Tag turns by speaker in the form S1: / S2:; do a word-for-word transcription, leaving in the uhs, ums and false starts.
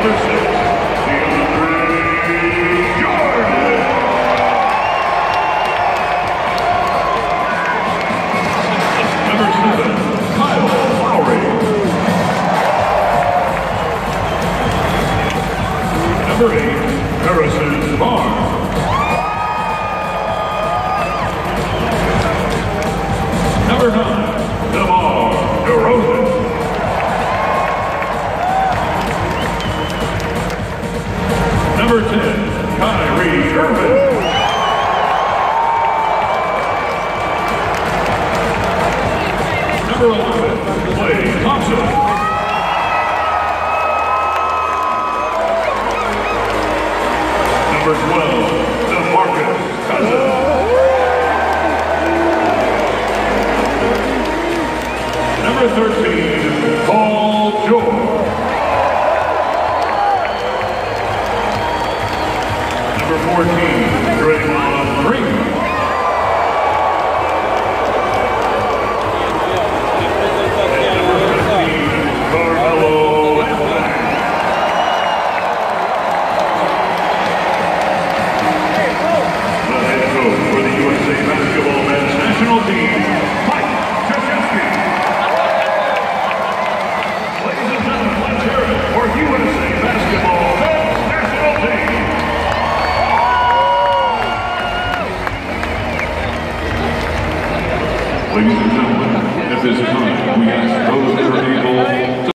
S1: Number six, DeAndre Jordan. Number seven, Kyle Lowry. Number eight, Harrison Barnes. Number nine, DeMar DeRozan. Number ten, Kyrie Irving. Number eleven, Klay Thompson. Number twelve, DeMarcus Cousins. Number thirteen, Paul George. Number fourteen, Draymond Green. And number fifteen, Carmelo Anthony. The head coach for the U S A Basketball Men's National Team, Mike Krzyzewski. Ladies and gentlemen, let's hear it for U S A Basketball Men's National Team. Ladies and gentlemen, at this time, we ask